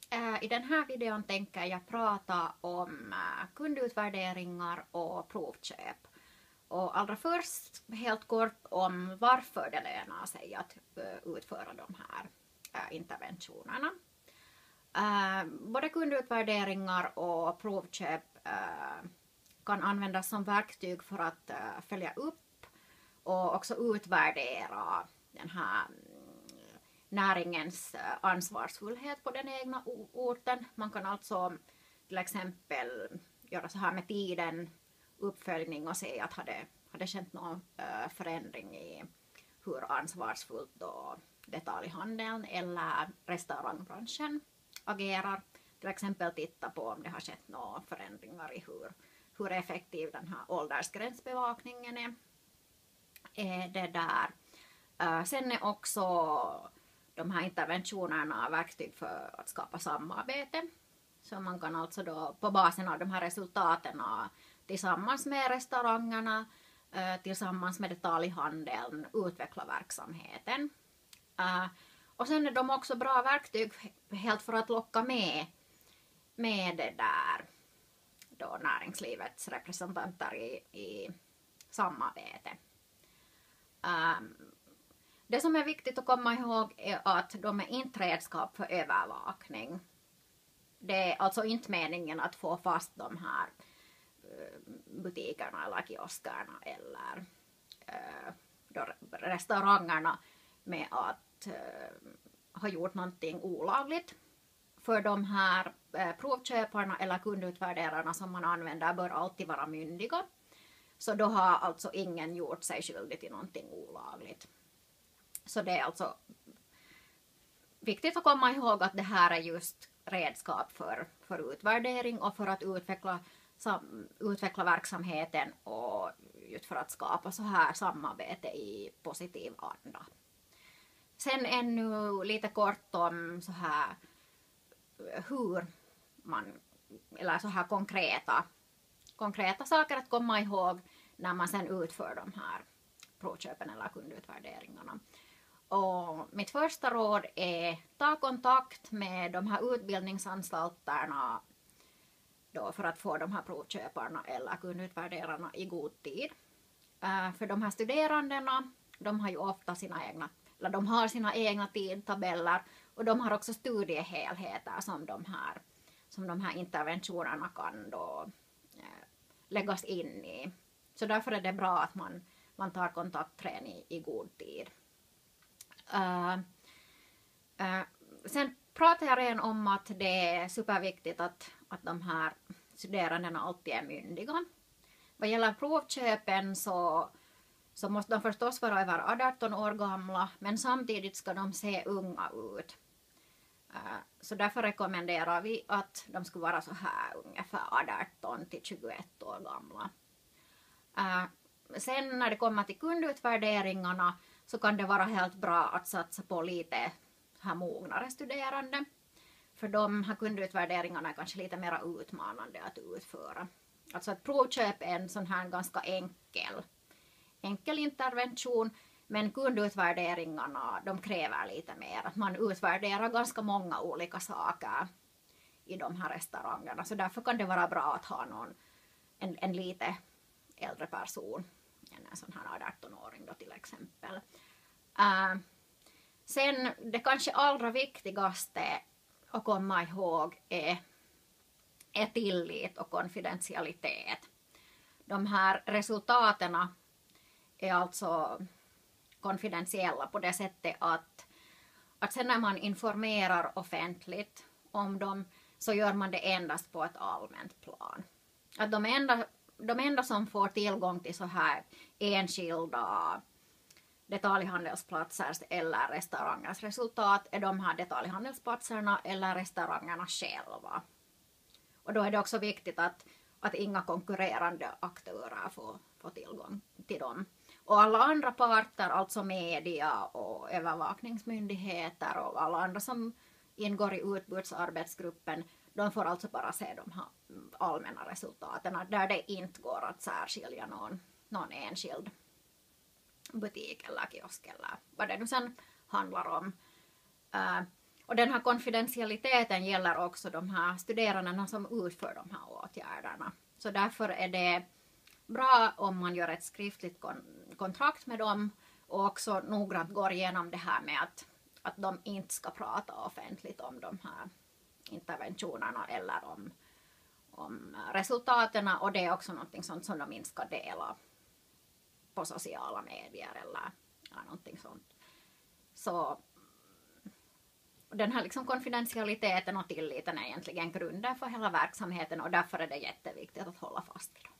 I den här videon tänker jag prata om kundutvärderingar och provköp. Och allra först helt kort om varför det lönar sig att utföra de här interventionerna. Både kundutvärderingar och provköp kan användas som verktyg för att följa upp och också utvärdera den här näringens ansvarsfullhet på den egna orten. Man kan alltså till exempel göra så här med tiden, uppföljning och se att hade skett någon förändring i hur ansvarsfullt då detaljhandeln eller restaurangbranschen agerar. Till exempel titta på om det har skett några förändringar i hur effektiv den här åldersgränsbevakningen är det där. Sen är också de här interventionerna verktyg för att skapa samarbete. Så man kan alltså då på basen av de här resultaten tillsammans med restaurangerna, tillsammans med detaljhandeln utveckla verksamheten. Och sen är de också bra verktyg helt för att locka med det där då näringslivets representanter i samarbete. Det som är viktigt att komma ihåg är att de är inte redskap för övervakning. Det är alltså inte meningen att få fast de här butikerna eller kioskerna eller restaurangerna med att ha gjort någonting olagligt. För de här provköparna eller kundutvärderarna som man använder bör alltid vara myndiga. Så då har alltså ingen gjort sig skyldig till någonting olagligt. Så det är alltså viktigt att komma ihåg att det här är just redskap för utvärdering och för att utveckla verksamheten och just för att skapa så här samarbete i positiv anda. Sen ännu lite kort om så här hur man, eller så här konkreta saker att komma ihåg när man sen utför de här provköpen eller kundutvärderingarna. Och mitt första råd är ta kontakt med de här utbildningsanstalterna då för att få de här provköparna eller kundutvärderarna i god tid. För de här studerandena, de har ju ofta sina egna tidtabeller och de har också studiehelheter som de här interventionerna kan då läggas in i. Så därför är det bra att man tar kontaktträning i god tid. Sen pratar jag redan om att det är superviktigt att de här studerandena alltid är myndiga. Vad gäller provköpen så måste de förstås vara över 18 år gamla, men samtidigt ska de se unga ut. Så därför rekommenderar vi att de ska vara så här ungefär 18 till 21 år gamla. Sen när det kommer till kundutvärderingarna så kan det vara helt bra att satsa på lite här mognare studerande. För de här kundutvärderingarna är kanske lite mer utmanande att utföra. Alltså ett provköp är en sån här ganska enkel intervention. Men kundutvärderingarna de kräver lite mer. Att man utvärderar ganska många olika saker i de här restaurangerna. Så därför kan det vara bra att ha en lite äldre person. En sån här 18-åring då till exempel. Sen det kanske allra viktigaste att komma ihåg är tillit och konfidentialitet. De här resultaten är alltså konfidentiella på det sättet att sen när man informerar offentligt om dem så gör man det endast på ett allmänt plan. Att de enda som får tillgång till så här enskilda detaljhandelsplatser eller restaurangers resultat är de här detaljhandelsplatserna eller restaurangerna själva. Och då är det också viktigt att inga konkurrerande aktörer får tillgång till dem. Och alla andra parter, alltså media och övervakningsmyndigheter och alla andra som ingår i utbudsarbetsgruppen, de får alltså bara se de här allmänna resultaten där det inte går att särskilja någon enskild butik eller kiosk eller vad det nu sen handlar om. Och den här konfidentialiteten gäller också de här studerandena som utför de här åtgärderna. Så därför är det bra om man gör ett skriftligt kontrakt med dem och också noggrant går igenom det här med att de inte ska prata offentligt om de här interventionerna eller om resultaten, och det är också någonting sånt som de inte ska dela på sociala medier eller någonting sånt. Så den här liksom konfidentialiteten och tilliten är egentligen grunden för hela verksamheten, och därför är det jätteviktigt att hålla fast vid dem.